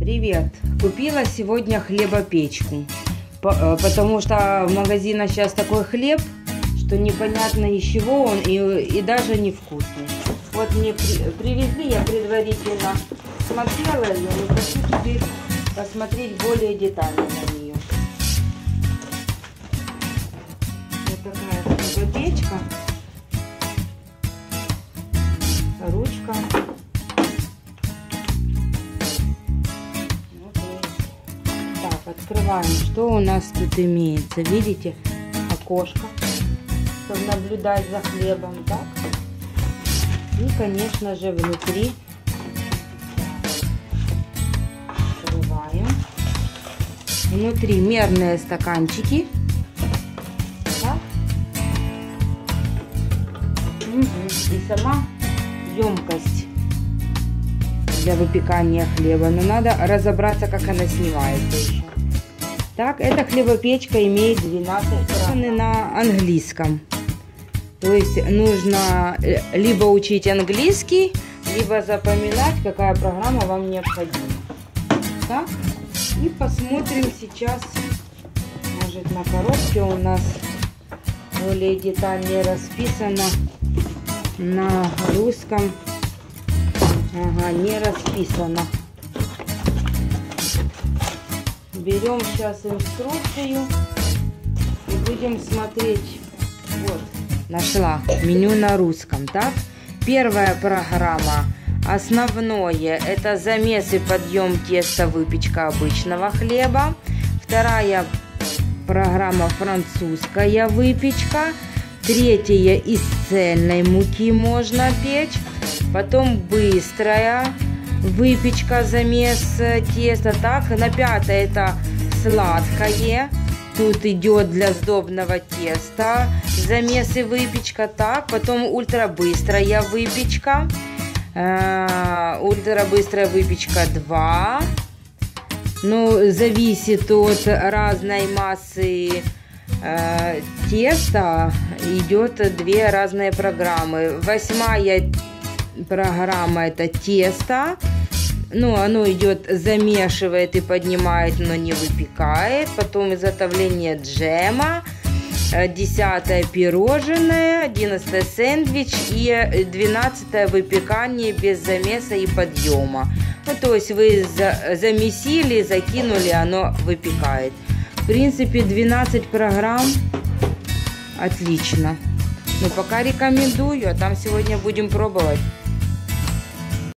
Привет! Купила сегодня хлебопечку, потому что в магазинах сейчас такой хлеб, что непонятно из чего он и даже невкусный. Вот мне привезли, я предварительно смотрела ее, но хочу теперь посмотреть более детально на нее. Вот такая хлебопечка, ручка. Открываем, что у нас тут имеется. Видите, окошко, чтобы наблюдать за хлебом, так? И, конечно же, внутри открываем. Внутри мерные стаканчики. Так? И сама емкость для выпекания хлеба. Но надо разобраться, как она снимается еще. Так, эта хлебопечка имеет 12 программ на английском. То есть нужно либо учить английский, либо запоминать, какая программа вам необходима. Так, и посмотрим сейчас, может, на коробке у нас более детальнее расписано на русском. Ага, не расписано. Берем сейчас инструкцию и будем смотреть. Вот, нашла меню на русском. Так, первая программа, основное, это замес и подъем теста, выпечка обычного хлеба. Вторая программа, французская выпечка. Третья, из цельной муки можно печь. Потом быстрая выпечка, замес теста. Так, на пятое это сладкое. Тут идет для сдобного теста замес и выпечка. Так, потом ультрабыстрая выпечка. Ультрабыстрая выпечка 2. Ну, зависит от разной массы теста. Идет 2 разные программы. 8-я программа это тесто. Ну, оно идет, замешивает и поднимает, но не выпекает. Потом изготовление джема. 10-е пирожное. 11-е сэндвич. И 12-е выпекание без замеса и подъема. Ну, то есть вы замесили, закинули, оно выпекает. В принципе, 12 программ. Отлично. Но пока рекомендую, а там сегодня будем пробовать.